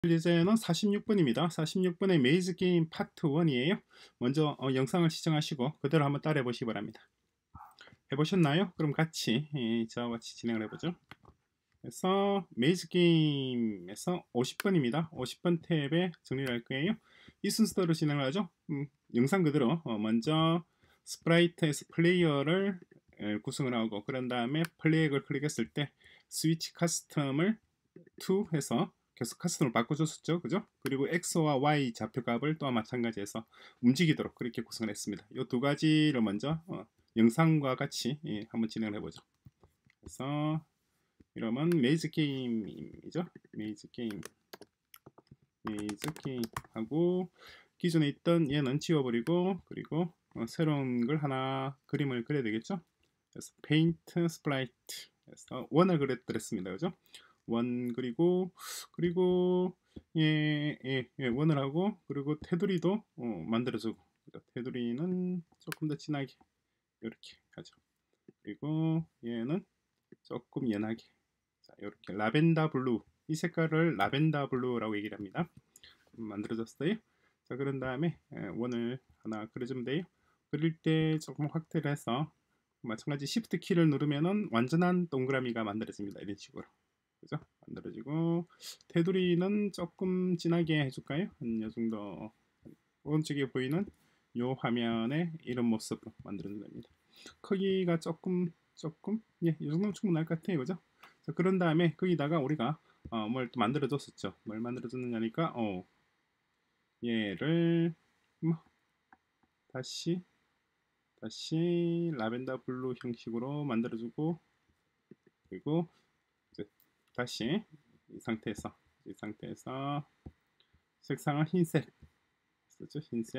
예제는 46번입니다. 46번의 메이즈 게임 파트 1이에요. 먼저 영상을 시청하시고 그대로 한번 따라해 보시기 바랍니다. 해보셨나요? 그럼 같이 저와 같이 진행을 해보죠. 그래서 메이즈 게임에서 50번입니다. 50번 탭에 정리를 할 거예요. 이 순서대로 진행을 하죠. 영상 그대로 먼저 스프라이트에서 플레이어를 구성을 하고 그런 다음에 플레이어를 클릭했을 때 스위치 커스텀을 2 해서 계속 커스텀을 바꿔줬었죠. 그죠? 그리고 X와 Y 좌표값을 또한 마찬가지해서 움직이도록 그렇게 구성을 했습니다. 이 두 가지를 먼저 영상과 같이 한번 진행을 해보죠. 그래서 이러면 메이즈 게임이죠. 메이즈 게임 하고 기존에 있던 얘는 지워버리고 그리고 새로운 걸 하나 그림을 그려야 되겠죠. 그래서 페인트 스프라이트 해서 원을 그렸습니다. 그죠? 원 그리고 원을 하고 그리고 테두리도 만들어주고 테두리는 조금 더 진하게 이렇게 하죠. 그리고 얘는 조금 연하게 자, 이렇게 라벤더 블루 이 색깔을 라벤더 블루라고 얘기를 합니다. 만들어졌어요. 자 그런 다음에 원을 하나 그려주면 돼요. 그릴 때 조금 확대를 해서 마찬가지 Shift 키를 누르면은 완전한 동그라미가 만들어집니다. 이런 식으로 그죠? 만들어지고 테두리는 조금 진하게 해줄까요? 한 요 정도 오른쪽에 보이는 요 화면에 이런 모습으로 만들어주면 됩니다. 크기가 조금 이 정도면 충분할 것 같아요. 그죠? 자, 그런 다음에 거기다가 우리가 뭘 또 만들어줬었죠. 뭘 만들어줬느냐니까 얘를 뭐 다시 라벤더 블루 형식으로 만들어주고 그리고 이제 다시 이 상태에서 색상은 흰색 쓰죠.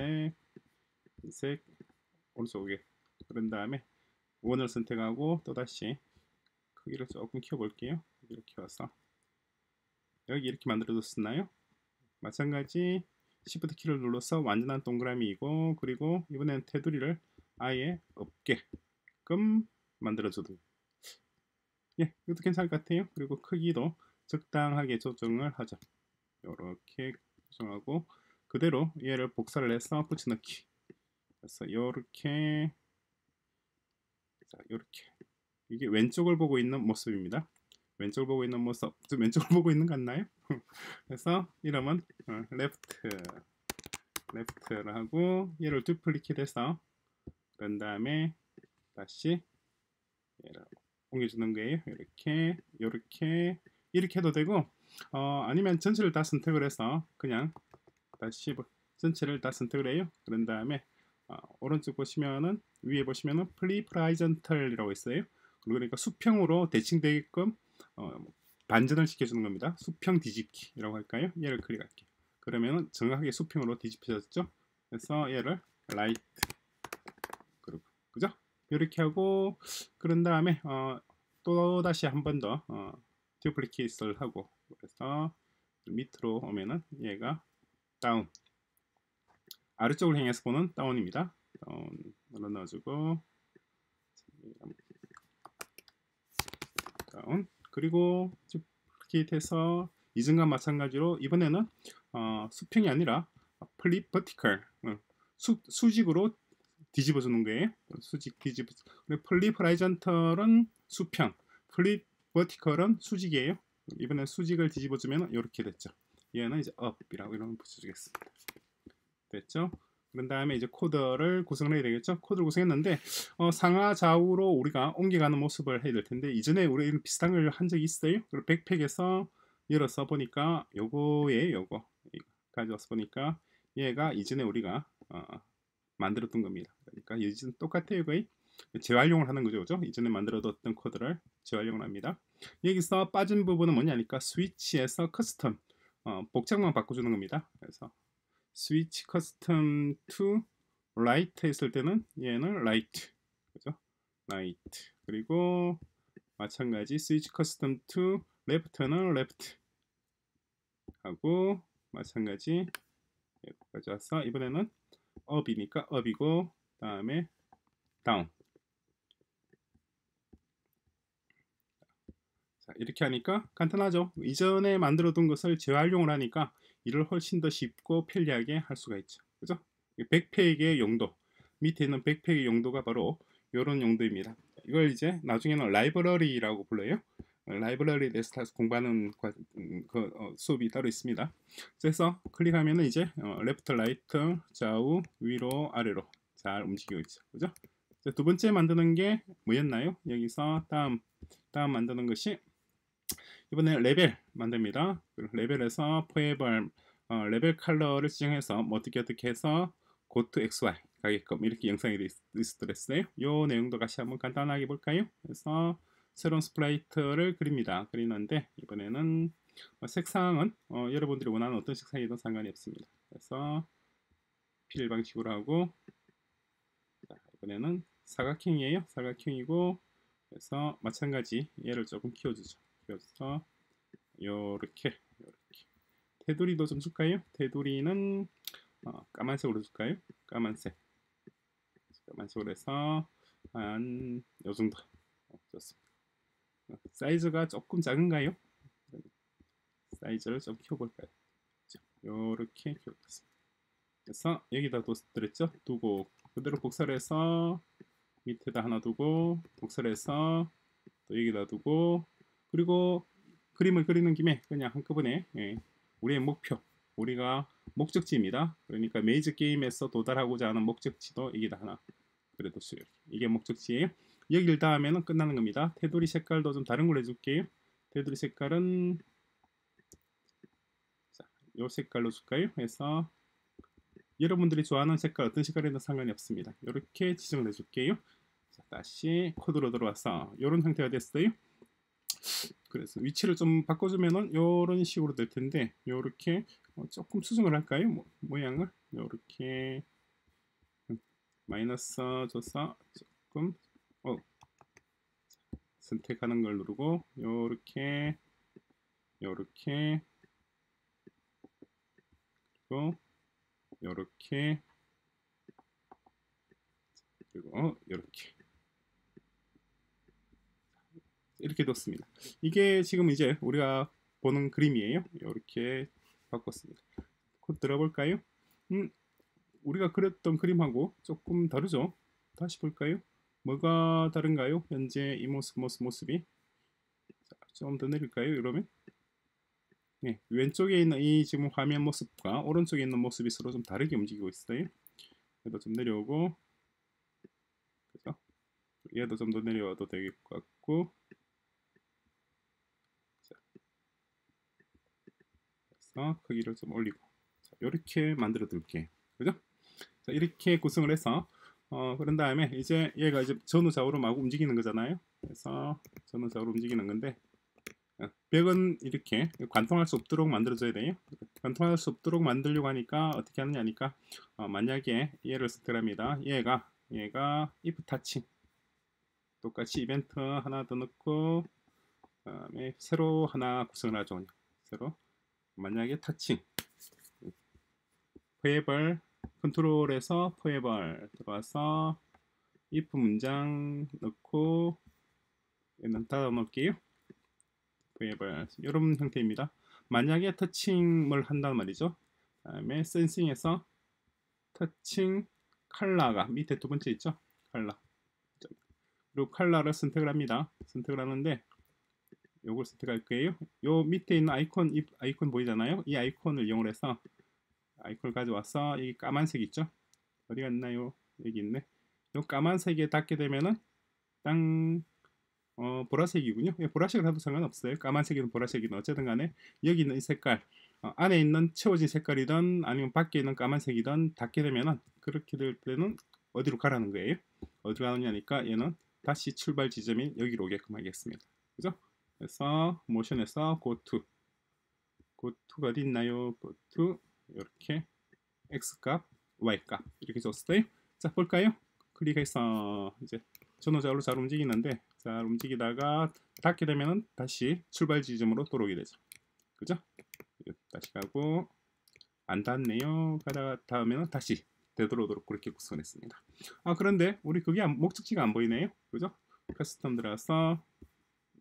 흰색 오른쪽에 그런 다음에 원을 선택하고 또다시 크기를 조금 키워볼게요. 이렇게 와서 여기 이렇게 만들어졌나요? 마찬가지 Shift 키를 눌러서 완전한 동그라미이고 그리고 이번에는 테두리를 아예 없게끔 만들어줘도 이것도 괜찮을 것 같아요. 그리고 크기도 적당하게 조정을 하죠. 이렇게 조정하고 그대로 얘를 복사를 해서 붙여넣기 그래서 이렇게 이게 왼쪽을 보고 있는 모습입니다. 왼쪽을 보고 있는 모습 좀 왼쪽을 보고 있는 것 같나요? 그래서 이러면 레프트를 하고 얘를 두플리킷해서 그런 다음에 다시 얘를 옮겨주는 거예요. 이렇게 해도 되고 아니면 전체를 다 선택을 해서 그냥 다시 전체를 다 선택을 해요. 그런 다음에 오른쪽 보시면은 위에 보시면은 프리프라이전털이라고 있어요. 그러니까 수평으로 대칭되게끔 반전을 시켜주는 겁니다. 수평 뒤집기라고 할까요? 얘를 클릭할게요. 그러면은 정확하게 수평으로 뒤집혀졌죠. 그래서 얘를 라이트 그리고 그죠? 이렇게 하고 그런 다음에 또 다시 한 번 더 듀플리케이트를 하고 그래서 밑으로 오면은 얘가 다운 아래쪽을 향해서 보는 다운입니다. 다운으로 넣어주고 다운 그리고 듀플리케이트해서 이전과 마찬가지로 이번에는 수평이 아니라 플립 버티컬 수직으로 뒤집어 주는 거예요. 수직 뒤집어. 플립 호라이전털은 수평, 플립 버티컬은 수직이에요. 이번엔 수직을 뒤집어 주면 이렇게 됐죠. 얘는 이제 up이라고 이런 붙여주겠습니다. 됐죠? 그런 다음에 이제 코드를 구성을 해야 되겠죠. 코드를 구성했는데 상하 좌우로 우리가 옮겨가는 모습을 해야 될 텐데 이전에 우리 비슷한 걸 한 적이 있어요. 그리고 백팩에서 열어서 보니까 요거 가져와서 보니까 얘가 이전에 우리가 만들었던 겁니다. 그러니까 이전 똑같아요 거의. 재활용을 하는 거죠. 그죠? 이전에 만들어뒀던 코드를 재활용을 합니다. 여기서 빠진 부분은 뭐냐니까 스위치에서 커스텀 복장만 바꿔주는 겁니다. 그래서 스위치 커스텀 to 라이트 했을 때는 얘는 라이트 그죠? 라이트 그리고 마찬가지 스위치 커스텀 to 레프트는 레프트 하고 마찬가지 여기까지 와서 이번에는 up이니까 up이고 다음에 down 이렇게 하니까 간단하죠. 이전에 만들어둔 것을 재활용을 하니까 일을 훨씬 더 쉽고 편리하게 할 수가 있죠. 그죠? 백팩의 용도, 밑에 있는 백팩의 용도가 바로 이런 용도입니다. 이걸 이제 나중에는 라이브러리라고 불러요. 라이브러리에 대해서 다시 공부하는 수업이 따로 있습니다. 그래서 클릭하면 이제 레프트, 라이트, 좌우, 위로, 아래로 잘 움직이고 있죠. 그죠? 두 번째 만드는 게 뭐였나요? 여기서 다음 만드는 것이 이번에 레벨 만듭니다. 레벨에서 포에벌 레벨 컬러를 지정해서 뭐 어떻게 해서 go to XY 가게끔 이렇게 영상이 리스트됐어요. 이 내용도 같이 한번 간단하게 볼까요? 그래서 새로운 스프라이트를 그립니다. 그리는데 이번에는 색상은 여러분들이 원하는 어떤 색상이든 상관이 없습니다. 그래서 필 방식으로 하고 자, 이번에는 사각형이에요. 사각형이고 그래서 마찬가지 얘를 조금 키워주죠. 키워서 요렇게 테두리도 좀 줄까요? 테두리는 까만색으로 줄까요? 까만색으로 해서 한 요정도 좋습니다. 사이즈가 조금 작은가요? 사이즈를 좀 키워볼까요? 요렇게 키워보겠습니다. 그래서 여기다 들었죠? 두고 그대로 복사를 해서 밑에다 하나 두고 복사를 해서 또 여기다 두고 그리고 그림을 그리는 김에 그냥 한꺼번에 우리의 목표 우리가 목적지입니다. 그러니까 메이저 게임에서 도달하고자 하는 목적지도 여기다 하나 그려뒀어요. 이게 목적지예요. 여기를 닿으면 끝나는 겁니다. 테두리 색깔도 좀 다른 걸로 해줄게요. 테두리 색깔은 자, 요 색깔로 줄까요? 해서 여러분들이 좋아하는 색깔 어떤 색깔이든 상관이 없습니다. 이렇게 지정을 해줄게요. 자, 다시 코드로 들어와서 이런 형태가 됐어요. 그래서 위치를 좀 바꿔주면은 이런 식으로 될 텐데 요렇게 조금 수정을 할까요? 모양을 요렇게 마이너스 줘서 조금 선택하는 걸 누르고 요렇게 그리고 요렇게 그리고 이렇게 뒀습니다. 이게 지금 이제 우리가 보는 그림이에요. 이렇게 바꿨습니다. 코드 들어볼까요? 우리가 그렸던 그림하고 조금 다르죠? 다시 볼까요? 뭐가 다른가요? 현재 이 모습이 좀 더 내릴까요? 이러면 네, 왼쪽에 있는 이 지금 화면 모습과 오른쪽에 있는 모습이 서로 좀 다르게 움직이고 있어요. 얘도 좀 내려오고 그죠? 얘도 좀 더 내려와도 될 것 같고 그래서 크기를 좀 올리고 이렇게 만들어 둘게요. 그죠? 자, 이렇게 구성을 해서 그런 다음에 이제 얘가 이제 전후좌우로 막 움직이는 거잖아요. 그래서 전후좌우로 움직이는 건데 벽은 이렇게 관통할 수 없도록 만들어줘야 돼요. 관통할 수 없도록 만들려고 하니까 어떻게 하느냐니까 만약에 얘를 선택합니다. 얘가 if touching 똑같이 이벤트 하나 더 넣고 그다음에 새로 하나 구성을 하죠. 그냥. 새로 만약에 터칭 포에벌 컨트롤에서 포에벌 들어와서 if 문장 넣고 얘는 닫아 놓을게요. 포에벌 이런 형태입니다. 만약에 터칭을 한단 말이죠. 다음에 센싱에서 터칭 컬러가 밑에 두 번째 있죠. 컬러 그리고 컬러를 선택을 합니다. 선택을 하는데 요걸 선택할 거예요. 요 밑에 있는 아이콘 보이잖아요. 이 아이콘을 이용해서 아이콘을 가져와서 이 까만색 있죠? 어디 갔나요? 여기 있네. 요 까만색에 닿게 되면은 땅 보라색이군요. 보라색을 해도 상관없어요. 까만색이든 보라색이든 어쨌든 간에 여기 있는 이 색깔 안에 있는 채워진 색깔이든 아니면 밖에 있는 까만색이든 닿게 되면은 그렇게 될 때는 어디로 가라는 거예요. 어디로 가느냐니까 얘는 다시 출발 지점인 여기로 오게끔 하겠습니다. 그죠? 그래서 모션에서 go to가 어디 있나요? go to 이렇게 x값, y값 이렇게 줬어요. 자 볼까요? 클릭해서 이제 전후좌우로 잘 움직이는데 잘 움직이다가 닿게 되면은 다시 출발 지점으로 돌아오게 되죠. 그죠? 다시 가고 안 닿네요. 가다가 닿으면 다시 되돌아오도록 그렇게 구성했습니다. 그런데 우리 그게 목적지가 안 보이네요. 그죠? 커스텀 들어가서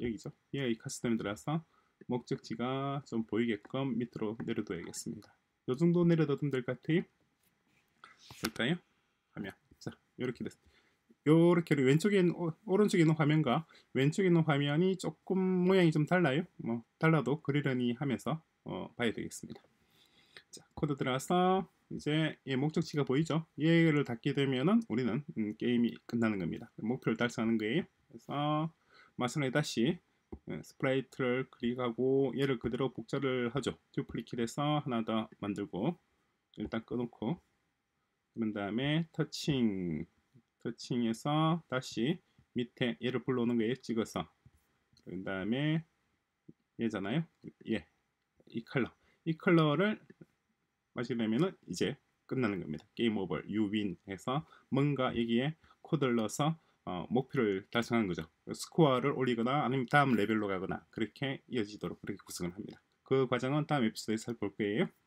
여기죠. 이 카스텀에 들어가서 목적지가 좀 보이게끔 밑으로 내려둬야겠습니다. 요 정도 내려둬도 될 것 같아요. 될까요? 화면. 자, 이렇게 됐습니다. 요렇게 왼쪽에 있는, 오른쪽에 있는 화면과 왼쪽에 있는 화면이 조금 모양이 좀 달라요. 뭐 달라도 그리려니 하면서 봐야 되겠습니다. 자, 코드 들어가서 이제 이 목적지가 보이죠? 얘를 닫게 되면은 우리는 게임이 끝나는 겁니다. 목표를 달성하는 거예요. 그래서 마스터에 다시 스프라이트를 클릭하고 얘를 그대로 복사를 하죠. 듀플리킷해서 하나 더 만들고 일단 꺼놓고 그런 다음에 터칭해서 다시 밑에 얘를 불러오는 거예요. 찍어서 그런 다음에 얘잖아요. 얘, 이 컬러를 마시려면은 이제 끝나는 겁니다. 게임 오버, you win 해서 뭔가 여기에 코드를 넣어서 목표를 달성하는 거죠. 스코어를 올리거나 아니면 다음 레벨로 가거나 그렇게 이어지도록 그렇게 구성을 합니다. 그 과정은 다음 에피소드에 살펴볼 거예요.